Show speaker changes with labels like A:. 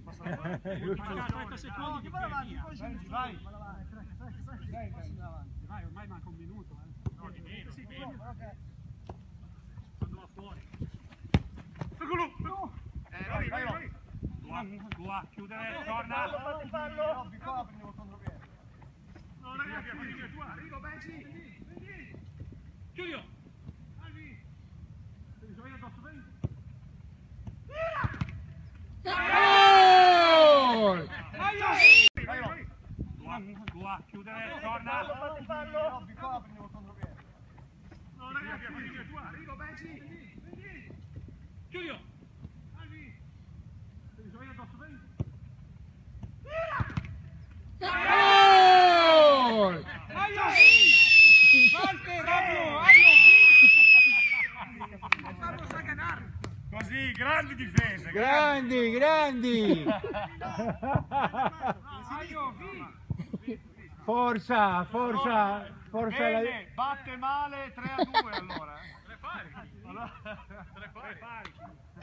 A: 30 secondi che vai. Vai, ormai manca un minuto. No, di meno. Quando va fuori. Eccolo! Vai. Tua, chiudere, torna.
B: Fallo. Qua prendiamo il contropiede.
A: No, ragazzi, arrivo, Benji. Giulio. Devi giocare addosso, Benji. Tua, chiudere, torna.
B: Fallo. Qua prendiamo il contropiede.
A: No, ragazzi, arrivo, Benji. Giulio. Devi giocare addosso, Benji.
B: Così, grandi difese.
C: Grandi. Forza.
B: Bene, batte male 3-2 allora.
A: 3 pari.